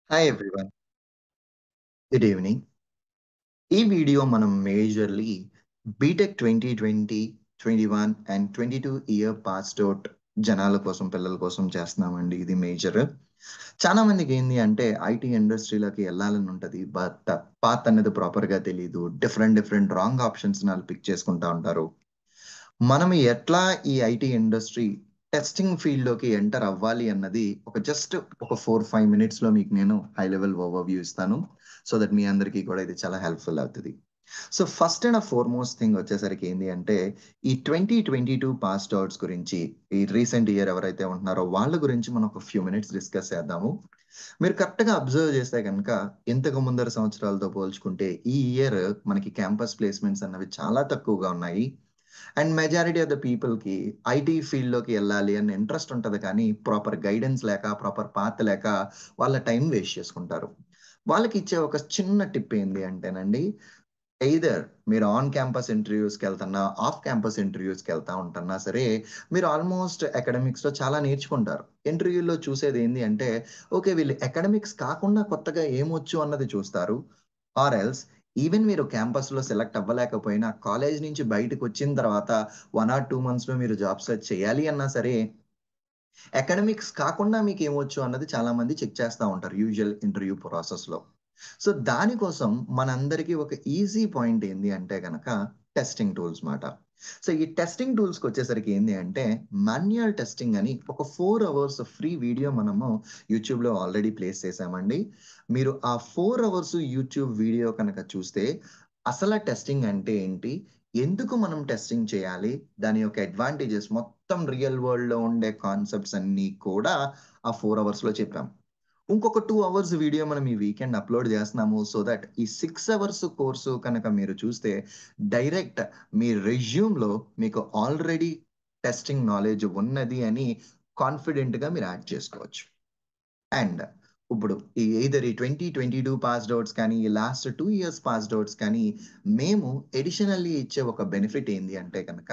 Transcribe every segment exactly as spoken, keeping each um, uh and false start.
Hi everyone. Good evening. ఈ video మనం majorly BTech twenty twenty, twenty one and twenty two year passed out జనాల కోసం, పిల్లల కోసం చేస్తున్నామండి ఇది మేజర్. చాలా మందికేంది అంటే ఐటీ ఇండస్ట్రీలోకి ఎళ్ళాలని ఉంటది. బట్ పాత్ అనేది ప్రాపర్‌గా తెలీదు. డిఫరెంట్, డిఫరెంట్ రాంగ్ ఆప్షన్స్‌ని ఆళ్ళు పిక్ చేసుకుంటా ఉంటారు. మనం ఎట్లా ఈ ఐటీ ఇండస్ట్రీ టెస్టింగ్ ఫీల్డ్‌లోకి ఎంటర్ అవ్వాలి అన్నది ఒక జస్ట్ ఒక నాలుగు, ఐదు మినిట్స్‌లో మీకు నేను హై లెవెల్ ఓవర్‌వ్యూ ఇస్తాను. సో దట్ మీ అందరికీ కూడా ఇది చాలా హెల్ప్‌ఫుల్ అవుతది. So first and foremost thing వచ్చేసరికి ఏంది అంటే, ఈ twenty twenty two passed outs గురించి, ఈ రీసెంట్ ఇయర్ ఎవరైతే ఉంటున్నారో వాళ్ళ గురించి మనం ఒక ఫ్యూ మినిట్స్ డిస్కస్ చేద్దాము. మీరు కరెక్ట్‌గా అబ్జర్వ్ చేస్తే గనక, ఇంతకు ముందర సంవత్సరాలతో పోల్చుకుంటే ఈ ఇయర్ మనకి క్యాంపస్ ప్లేస్‌మెంట్స్ అన్నవి చాలా తక్కువగా ఉన్నాయి. అండ్ మెజారిటీ ఆఫ్ ద పీపుల్‌కి ఐటీ ఫీల్డ్‌లోకి ఎళ్ళాలి అన్న ఇంట్రెస్ట్ ఉంటది కానీ, ప్రాపర్ గైడెన్స్ లేక, ప్రాపర్ పాత్ లేక వాళ్ళ టైం వేస్ట్ చేసుకుంటారు. వాళ్ళకిచ్చే ఒక చిన్న టిప్ ఏంది అంటేనండి, ఎయిదర్ మీరు ఆన్ క్యాంపస్ ఇంటర్‌వ్యూస్‌కెళ్తన్నా, ఆఫ్ క్యాంపస్ ఇంటర్‌వ్యూస్‌కెళ్తా ఉంటన్నా సరే, మీరు ఆల్‌మోస్ట్ అకాడమిక్స్‌లో చాలా నేర్చుకుంటారు. ఇంటర్వ్యూలో చూసేదేంది అంటే, ఓకే. వీళ్ళు అకాడమిక్స్ కాకుండా కొత్తగా ఏమొచ్చు అన్నది చూస్తారు. ఆర్ ఎల్స్ ఈవెన్ మీరు క్యాంపస్‌లో సెలెక్ట్ అవ్వలేకపోయినా, కాలేజీ నుంచి బయటకొచ్చిన తర్వాత ఒక ఆర్ రెండు మంత్స్‌లో మీరు జాబ్ సెర్చ్ చేయాలి అన్నా సరే, అకాడమిక్స్ కాకుండా మీకేమొచ్చు అన్నది చాలా మంది చెక్ చేస్తా ఉంటారు యూజువల్ ఇంటర్వ్యూ ప్రాసెస్‌లో. సో, దానికోసం మనందరికీ ఒక ఈజీ పాయింట్ ఏంది అంటే గనక టెస్టింగ్ టూల్స్ మాట. సో, ఈ టెస్టింగ్ టూల్స్‌కొచ్చేసరికి ఏంది అంటే మాన్యుయల్ టెస్టింగ్ అని ఒక నాలుగు అవర్స్ ఫ్రీ వీడియో మనము యూట్యూబ్‌లో ఆల్రెడీ ప్లేస్ చేశామండి. మీరు ఆ నాలుగు అవర్స్ యూట్యూబ్ వీడియో కనుక చూస్తే అసల టెస్టింగ్ అంటే ఏంటి? ఎందుకు మనం టెస్టింగ్ చేయాలి? దాని యొక్క అడ్వాంటేజెస్ మొత్తం రియల్ వరల్డ్‌లో ఉండే కాన్సెప్ట్స్ అన్నీ కూడా ఆ నాలుగు అవర్స్‌లో చెప్పాం. ఇంకొక రెండు అవర్స్ వీడియో మనం ఈ వీకెండ్ అప్‌లోడ్ చేస్తున్నాము. సో దట్ ఈ ఆరు అవర్స్ కోర్సు కనుక మీరు చూస్తే డైరెక్ట్ మీ రెజ్యూమ్‌లో మీకు ఆల్రెడీ టెస్టింగ్ నాలెడ్జ్ ఉన్నది అని కాన్ఫిడెంట్‌గా మీరు యాడ్ చేసుకోవచ్చు. అండ్ ఇప్పుడు ఈ ఎయిదర్ ఈ twenty twenty two passed outs కానీ, ఈ లాస్ట్ రెండు ఇయర్స్ పాస్డ్ ఔట్స్ కానీ, మేము అడిషనల్లీ ఇచ్చే ఒక బెనిఫిట్ ఏంది అంటే గనక,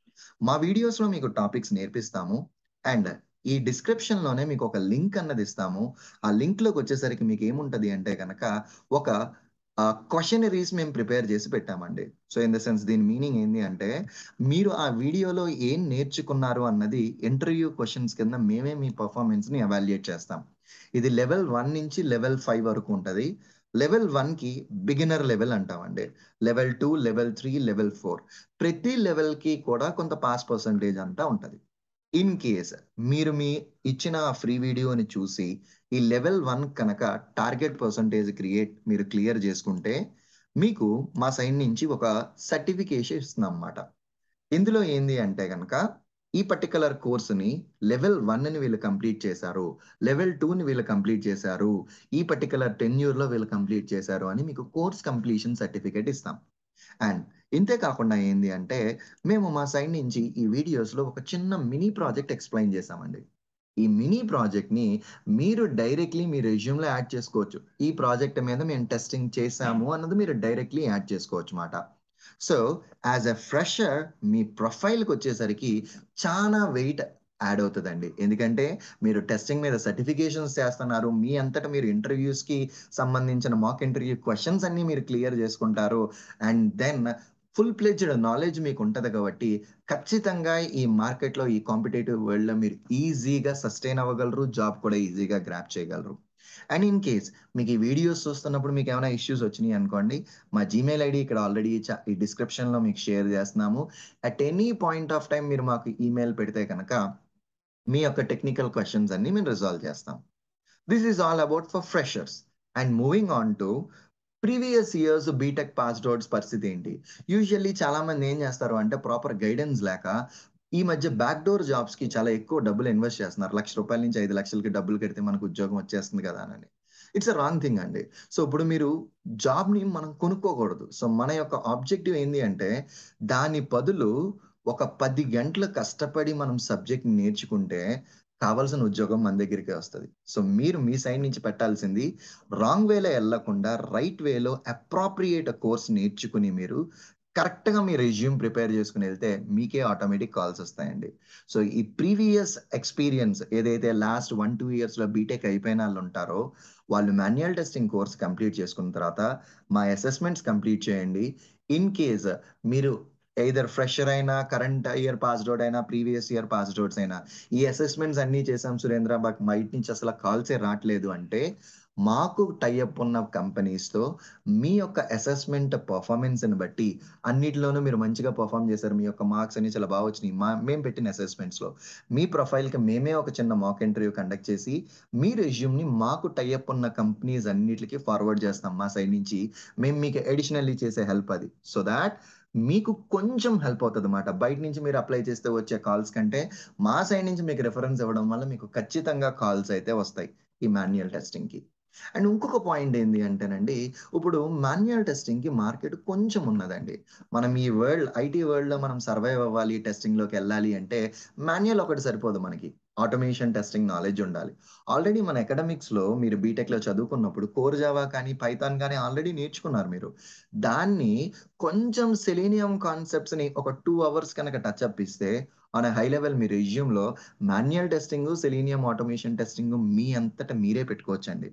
మా వీడియోస్‌లో మీకు టాపిక్స్ నేర్పిస్తాము. అండ్ ఈ డిస్క్రిప్షన్‌లోనే మీకొక లింక్ అన్నది ఇస్తాము. ఆ లింక్‌లోకొచ్చేసరికి మీకేముంటది అంటే గనక, ఒక ఆహ్, క్వెషనరీస్ మేము ప్రిపేర్ చేసి పెట్టామండి. సో, ఇన్ ద సెన్స్ దీని మీనింగ్ ఏంది అంటే, మీరు ఆ వీడియోలో ఏం నేర్చుకున్నారు అన్నది ఇంటర్వ్యూ క్వెషన్స్ కింద మేమే మీ పెర్ఫార్మన్స్‌ని ఎవాల్యుయేట్ చేస్తాం. ఇది లెవెల్ ఒకటి నుంచి లెవెల్ ఐదు వరకు ఉంటది. లెవెల్ ఒకటికి బిగినర్ లెవెల్ అంటామండి. లెవెల్ రెండు, లెవెల్ మూడు, లెవెల్ నాలుగు ప్రతి లెవెల్‌కి కూడా కొంత పాస్ పర్సెంటేజ్ అంతా ఉంటది. ఇన్ కేస్ మీరు మీ ఇచ్చిన ఫ్రీ వీడియోని చూసి, ఈ లెవెల్ ఒకటి కనుక టార్గెట్ పర్సెంటేజ్ క్రియేట్ మీరు క్లియర్ చేసుకుంటే, మీకు మా సైడ్ నుంచి ఒక సర్టిఫికేషన్ ఇస్తున్నామన్నమాట. ఇందులో ఏంది అంటే గనక, ఈ పర్టిక్యులర్ కోర్స్‌ని లెవెల్ ఒకటిని వీళ్ళు కంప్లీట్ చేశారు. లెవెల్ రెండుని వీళ్ళు కంప్లీట్ చేశారు. ఈ పర్టిక్యులర్ టెన్యూర్‌లో వీళ్ళు కంప్లీట్ చేశారు అని మీకు కోర్స్ కంప్లీషన్ సర్టిఫికేట్ ఇస్తాం. అండ్ ఇంతే కాకుండా ఏంది అంటే, మేము మా సైడ్ నుంచి ఈ వీడియోస్‌లో ఒక చిన్న మినీ ప్రాజెక్ట్ ఎక్స్‌ప్లెయిన్ చేశామండి. ఈ మినీ ప్రాజెక్ట్‌ని మీరు డైరెక్ట్‌లీ మీ రెజ్యూమ్‌లో యాడ్ చేసుకోవచ్చు. ఈ ప్రాజెక్ట్ మీద మేము టెస్టింగ్ చేశాము అన్నది మీరు డైరెక్ట్‌లీ యాడ్ చేసుకోవచ్చు మాట. సో, యాస్ ఎ ఫ్రెషర్ మీ ప్రొఫైల్‌కొచ్చేసరికి చానా వెయిట్ యాడ్ అవుతదండి. ఎందుకంటే, మీరు టెస్టింగ్ మీద సర్టిఫికేషన్స్ చేస్తున్నారు. మీ అంతట మీరు ఇంటర్‌వ్యూస్‌కి సంబంధించిన మాక్ ఇంటర్వ్యూ క్వెషన్స్ అన్నీ మీరు క్లియర్ చేసుకుంటారు. And then full fledged knowledge మీకుంటది కాబట్టి, ఖచ్చితంగా ఈ మార్కెట్‌లో ఈ కాంపిటీటివ్ వరల్డ్‌లో మీరు ఈజీగా సస్టెయిన్ అవ్వగలరు. జాబ్ కూడా ఈజీగా గ్రాబ్ చేయగలరు. అండ్ ఇన్ కేస్ మీకు ఈ వీడియోస్ చూస్తున్నప్పుడు మీకేమైనా ఇష్యూస్ వచ్చినియి అనుకోండి, మా జీమెయిల్ ఐడీ ఇక్కడ ఆల్రెడీ చ ఈ డిస్క్రిప్షన్‌లో మీకు షేర్ చేస్తున్నాము. At any point of time మీరు మాకు ఈమెయిల్ పెడితే గనక, మీ యొక్క టెక్నికల్ క్వెషన్స్ అన్నీ మేము రిజాల్వ్ చేస్తాం. This is all about for freshers. And moving on to previous years BTech passed outs పరిస్థితి ఏంటి? యూజువల్లీ చాలామంది ఏం చేస్తారు అంటే ప్రాపర్ గైడెన్స్ లేక ఈ మధ్య బ్యాక్‌డోర్ జాబ్స్‌కి చాలా ఎక్కువ డబ్బులు ఇన్వెస్ట్ చేస్తున్నారు. ఒక లక్ష రూపాయల నుంచి ఐదు లక్షలకి డబ్బులు కడితే మనకు ఉద్యోగం వచ్చేస్తుంది కదా! అని. ఇట్స్ ఎ రాంగ్ థింగ్ అండి. సో, ఇప్పుడు మీరు జాబ్‌ని మనం కొనుక్కోకూడదు. సో, మన యొక్క ఆబ్జెక్టివ్ ఏంది అంటే దాని బదులు ఒక పది గంటలు కష్టపడి మనం సబ్జెక్ట్ నేర్చుకుంటే కావాల్సిన ఉద్యోగం మన దగ్గరికే వస్తది. సో, మీరు మీ సైడ్ నుంచి పెట్టాల్సింది రాంగ్ వేలో ఎళ్ళకుండా రైట్ వేలో అప్రోప్రియేట్ కోర్స్ నేర్చుకుని మీరు కరెక్ట్‌గా మీ రెజ్యూమ్ ప్రిపేర్ చేసుకొని ఎళ్తే మీకే ఆటోమేటిక్ కాల్స్ వస్తాయండి. సో, ఈ ప్రీవియస్ ఎక్స్‌పీరియన్స్ ఏదైతే లాస్ట్ ఒకటి, రెండు ఇయర్స్‌లో బీటెక్ అయిపోయినాళ్ళుంటారో, వాళ్ళు మాన్యుయల్ టెస్టింగ్ కోర్స్ కంప్లీట్ చేసుకున్న తర్వాత మా అసెస్మెంట్స్ కంప్లీట్ చేయండి. ఇన్ కేస్ మీరు ఎయిదర్ ఫ్రెషర్ అయినా, కరెంట్ ఇయర్ పాస్డ్ ఔట్ అయినా, ప్రీవియస్ ఇయర్ పాస్డ్ ఔట్స్ అయినా, ఈ అసెస్మెంట్స్ అన్నీ చేసాం సురేంద్ర మాకు బయట నుంచి అసల కాల్సే రాట్లేదు అంటే, మాకు టై అప్ ఉన్న కంపెనీస్‌తో మీ యొక్క అసెస్మెంట్ పెర్ఫార్మన్స్‌ని బట్టి అన్నిటిలోనూ మీరు మంచిగా పెర్ఫార్మ్ చేశారు. మీ యొక్క మార్క్స్ అన్ని చాలా బా వచ్చినియి. మా మేము పెట్టిన అసెస్మెంట్స్‌లో. మీ ప్రొఫైల్‌కి మేమే ఒక చిన్న మాక్ ఇంటర్వ్యూ కండక్ట్ చేసి, మీ రెజ్యూమ్‌ని మాకు టై అప్ ఉన్న కంపెనీస్ అన్నిట్లికి ఫార్వర్డ్ చేస్తాం మా సైడ్ నుంచి. మేము మీకు అడిషనల్లీ చేసే హెల్ప్ అది. సో థాట్ మీకు కొంచెం హెల్ప్ అవుతదన్నమాట. బయట నుంచి మీరు అప్లై చేస్తే వచ్చే కాల్స్ కంటే, మా సైడ్ నుంచి మీకు రిఫరెన్స్ ఇవ్వడం వల్ల మీకు ఖచ్చితంగా కాల్స్ అయితే వస్తాయి. ఈ మాన్యుయల్ టెస్టింగ్‌కి. అండ్ ఇంకొక పాయింట్ ఏంది అంటేనండి, ఇప్పుడు మాన్యుయల్ టెస్టింగ్‌కి మార్కెట్ కొంచెం ఉన్నదండి. మనం ఈ వరల్డ్ ఐటీ వరల్డ్‌లో మనం సర్వైవ్ అవ్వాలి, టెస్టింగ్‌లోకెళ్ళాలి అంటే మాన్యుయల్ ఒకటి సరిపోదు మనకి. ఆటోమేషన్ టెస్టింగ్ నాలెడ్జ్ ఉండాలి. ఆల్రెడీ మన అకాడెమిక్స్‌లో మీరు బీటెక్‌లో చదువుకున్నప్పుడు కోర్ జావా కానీ, పైథాన్ గాని ఆల్రెడీ నేర్చుకున్నారు మీరు. దాన్ని కొంచెం సెలీనియం కాన్సెప్ట్స్‌ని ఒక రెండు అవర్స్ కనుక టచ్ అప్ ఇస్తే ఆన్ ఎ హై లెవెల్ మీ రెజ్యూమ్‌లో manual testing, Selenium automation testing మీ అంతట మీరే పెట్టుకోవచ్చండి.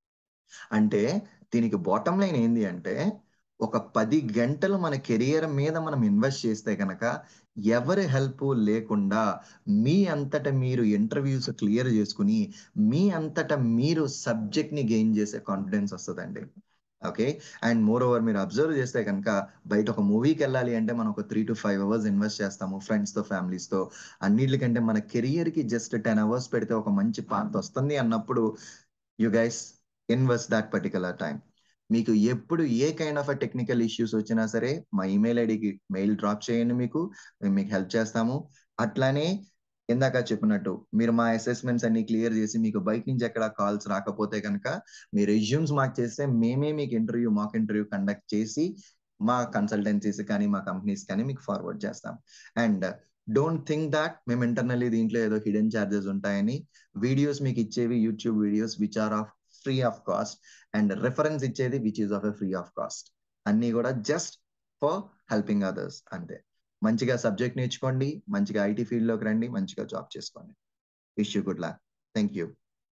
అంటే దీనికి బాటమ్ లైన్ ఏంది అంటే, ఒక పది గంటలు మన కెరియర్ మీద మనం ఇన్వెస్ట్ చేస్తే గనక, ఎవరి హెల్పు లేకుండా మీ అంతట మీరు ఇంటర్‌వ్యూస్ క్లియర్ చేసుకొని, మీ అంతట మీరు సబ్జెక్ట్‌ని గెయిన్ చేసే కాన్ఫిడెన్స్ వస్తదండి. ఓకే. అండ్ మోర్ ఓవర్ మీరు అబ్జర్వ్ చేస్తే గనక, బయట ఒక మూవీకెళ్ళాలి అంటే మనం ఒక మూడు ఐదు అవర్స్ ఇన్వెస్ట్ చేస్తాము ఫ్రెండ్స్‌తో, ఫ్యామిలీస్‌తో. అన్నిట్లికంటే మన కెరియర్‌కి జస్ట్ పది అవర్స్ పెడితే ఒక మంచి పార్ట్ వస్తుంది అన్నప్పుడు you guys invest that particular time. మీకు ఎప్పుడు ఏ kind of a technical issues వచ్చినా సరే, మా ఇమెయిల్ ఐడీకి మెయిల్ డ్రాప్ చేయండి మీకు. మేము మీకు హెల్ప్ చేస్తాము. అట్లానే ఇందాక చెప్పినట్టు మీరు మా అసెస్మెంట్స్ అన్నీ క్లియర్ చేసి మీకు బయట నుంచి ఎక్కడ కాల్స్ రాకపోతే గనక, మీ రెజ్యూమ్స్ మాకు చేస్తే మేమే మీకు ఇంటర్వ్యూ మాక్ ఇంటర్వ్యూ కండక్ట్ చేసి, మా కన్సల్టెన్సీస్ కానీ, మా కంపెనీస్ కానీ మీకు ఫార్వర్డ్ చేస్తాం. అండ్ డోంట్ థింక్ థాట్ మేము ఇంటర్నల్లీ దీంట్లో ఏదో హిడెన్ చార్జెస్ ఉంటాయని. వీడియోస్ మీకిచ్చేవి YouTube videos which are of free of cost. And reference ఇచ్చేది which is of a free of cost. అన్నీ గూడా జస్ట్ ఫర్ హెల్పింగ్ అదర్స్ అంతే. మంచిగా సబ్జెక్ట్ నేర్చుకోండి. మంచిగా ఐటీ ఫీల్డ్‌లోకి రండి. మంచిగా జాబ్ చేసుకోండి. Wish you good luck. Thank you.